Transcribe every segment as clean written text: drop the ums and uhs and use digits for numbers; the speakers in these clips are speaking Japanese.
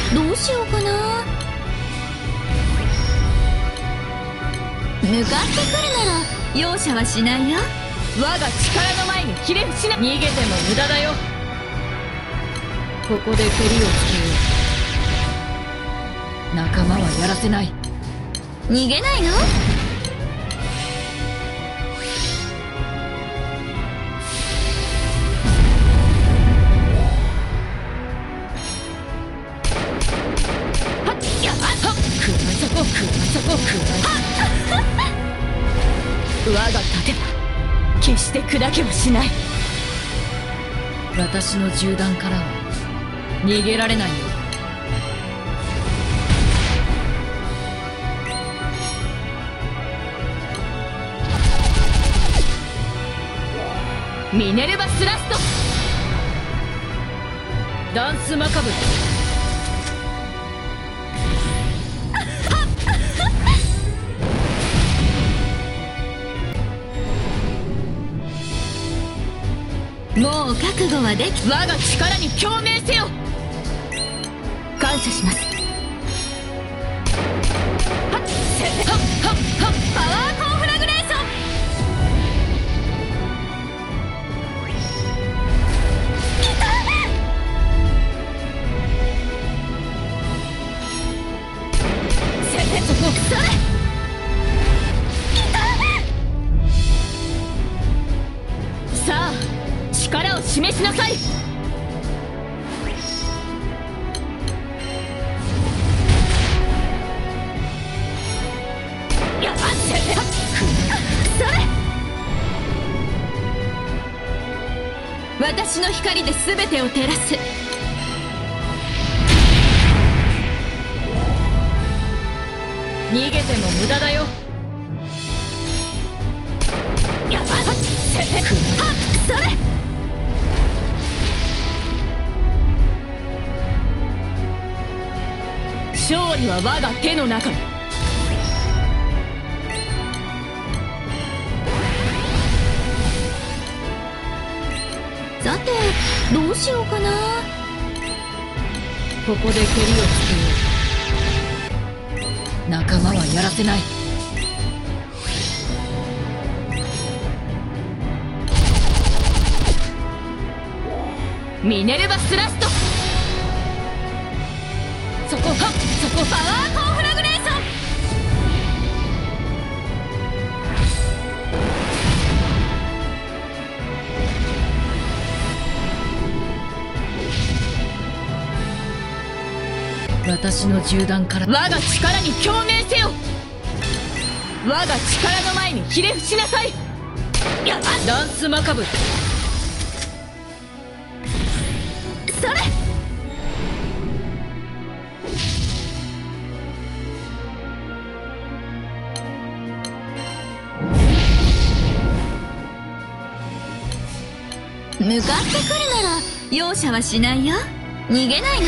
どうしようかな。向かってくるなら容赦はしないよ。 我が力の前にひれ伏しな。逃げても無駄だよ。ここで蹴りをつけよう。仲間はやらせない。 逃げないの。 我が盾は決して砕けはしない。私の銃弾からは逃げられないよ。ミネルヴァスラスト。ダンスマカブラ。 もう覚悟はでき。 我が力に共鳴せよ。感謝します。はっパワーコンフラグレーション。それさあ力を示しなさい。私の光で全てを照らす。逃げても無駄だよ。それ勝利は我が手の中に。 さてどうしようかな。 ここで蹴りをつけよう。仲間はやらせない。ミネルヴァスラスト。そこパワーコンフラグレーション。私の銃弾から我が力に共鳴せよ。我が力の前にひれ伏しなさい。ダンスマカブ。それ向かってくるなら容赦はしないよ。逃げないの。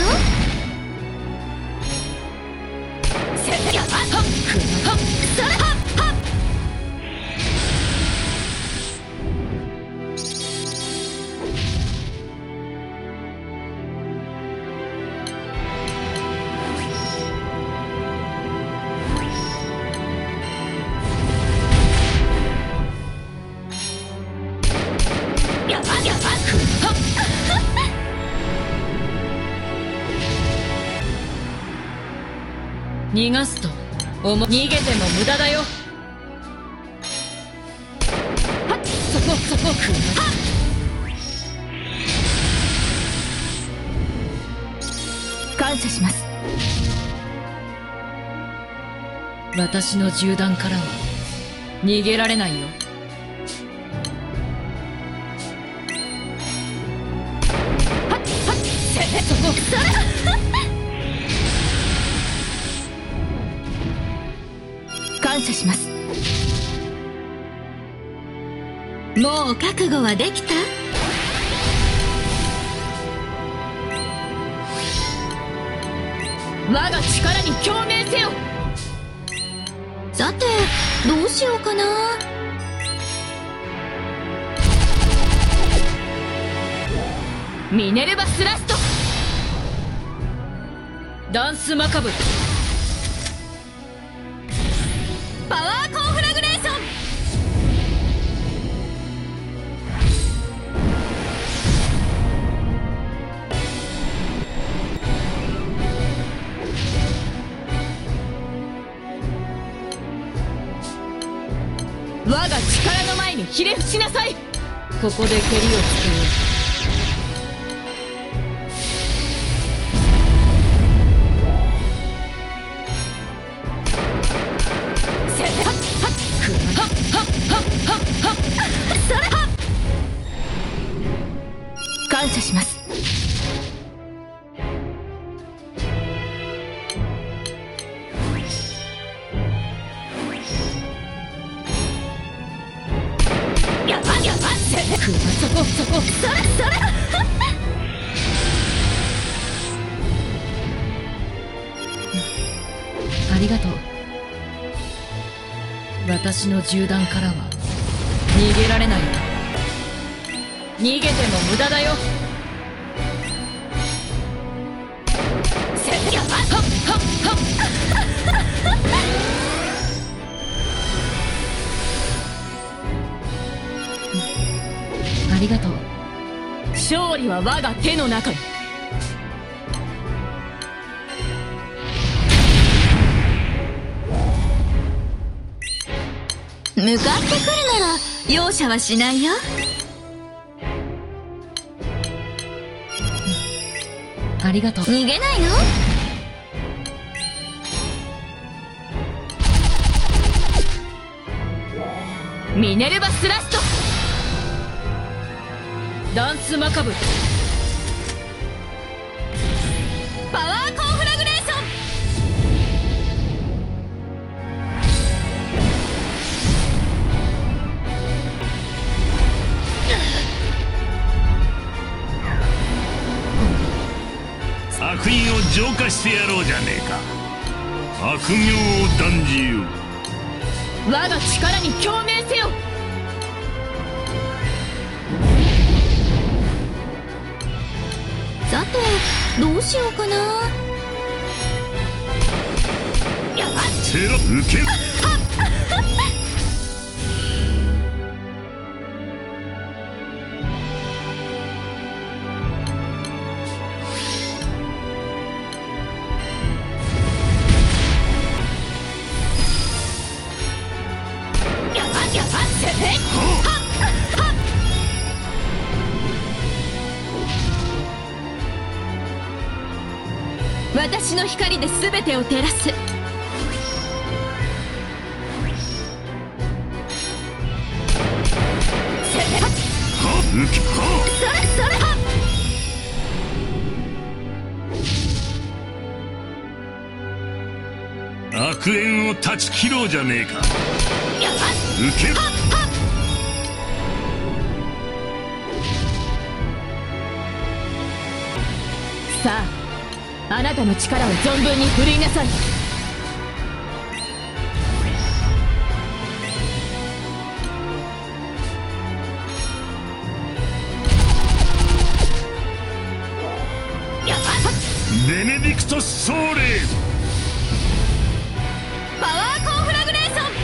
逃がすと逃げても無駄だよ。そこ感謝します。私の銃弾からは逃げられないよ。感謝します。 もう覚悟はできた。 我が力に共鳴せよ。 さてどうしようかな。 ミネルヴァスラスト。 ダンスマカブル。 パワーコンフラグレーション。 我が力の前にひれ伏しなさい。ここで蹴りをつけよう。感謝します。 やばやばそこそこ。 それありがとう。私の銃弾からは逃げられない。逃げても無駄だよ。 やばっはっはっはっ。ありがとう。勝利は我が手の中に。 向かってくるなら容赦はしないよ。 ありがとう。 逃げないの？ ミネルヴァスラスト。ダンスマカブル。 パワーコンフラグレーション。 悪印を浄化してやろうじゃねえか。悪行を断じよう。 我が力に共鳴せよ。 さてどうしようかな。 やばっテロ受け私の光で全てを照らす。 悪縁を断ち切ろうじゃねえか。受けさあ、あなたの力を存分に振るいなさい。 ベネディクトソーレ。 パワーコンフラグレーション。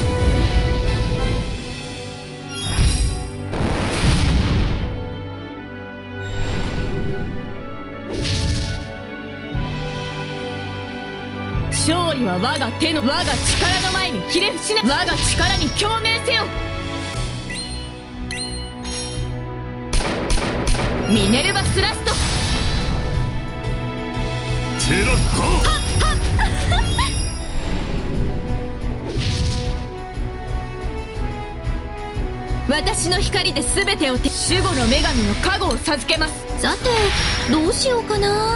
勝利は我が手の我が力の前にひれ伏しな。我が力に共鳴せよ。ミネルヴァスラスト。 テロッ私の光で全てを守護の女神の加護を授けます。 さてどうしようかな。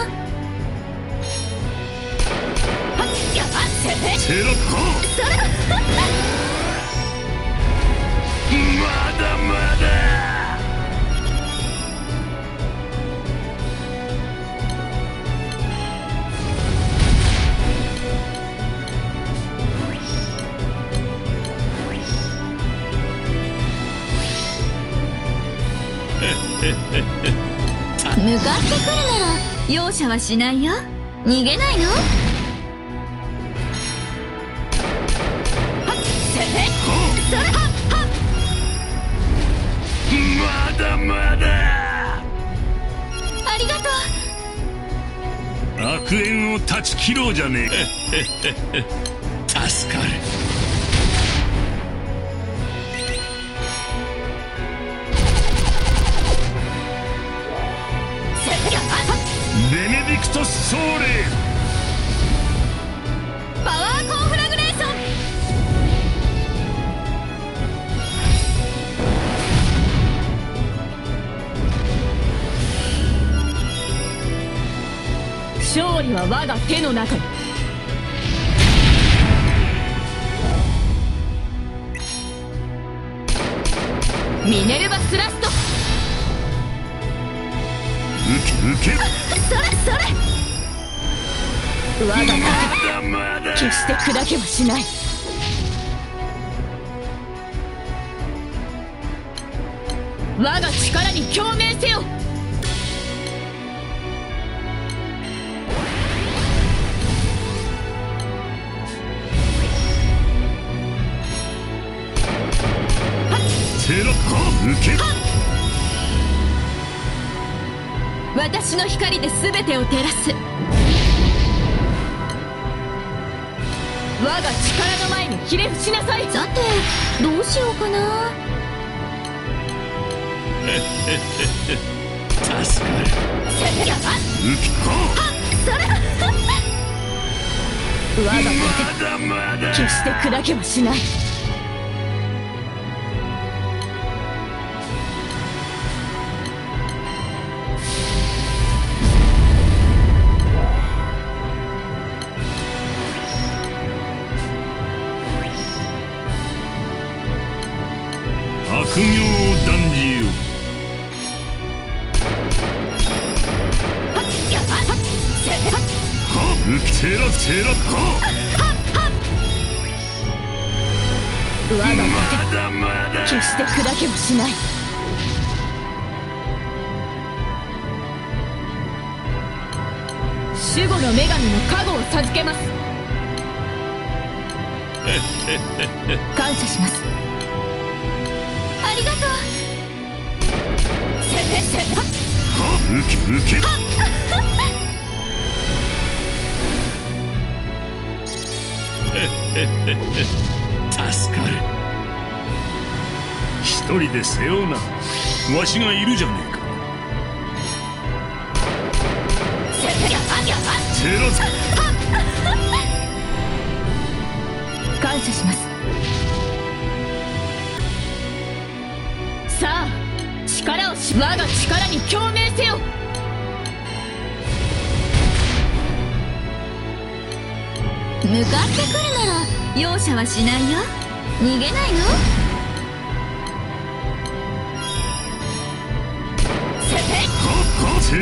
テロッまだまだ。 向かってくるなら容赦はしないよ。 逃げないの？それはまだまだ。 ありがとう。 悪縁を断ち切ろうじゃねえか。助かる。ベネディクトス・ソーレ。 パワーコンフラグレーション。 勝利は我が手の中に。ミネルヴァスラスト。 受けそれそれ。 我が盾まだまだ。 決して砕けはしない。我が力に共鳴せよ。 テロ受け。 私の光で全てを照らす。 我が力の前にひれ伏しなさい。 さてどうしようかな。 助かる。受けこそれ我がまだまだ。 決して砕けはしない。 悪行を断じよ。受けテロ我がまだまだ。 決して砕けはしない。守護の女神の加護を授けます。感謝します。 ありがとう。 受け助かる。一人で背負うな。わしがいるじゃねえか。テロ感謝します。さあ力を我が力に共鳴せよ。 向かってくるなら容赦はしないよ。逃げないの？ テロ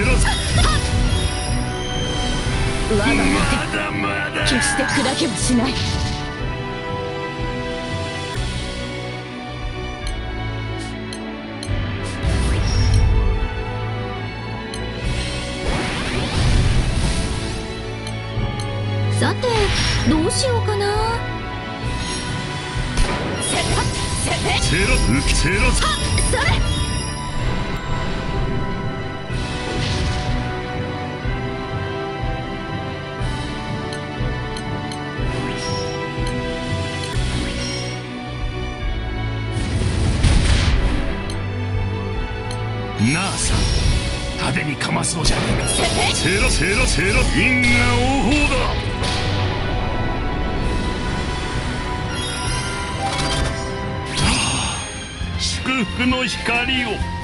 我がまだまだ。 決して砕けはしない。 さてどうしようかな。 テロ受けテロそれなあさん、派手にかまそうじゃねえか。テロ因果応報だ。祝福の光を。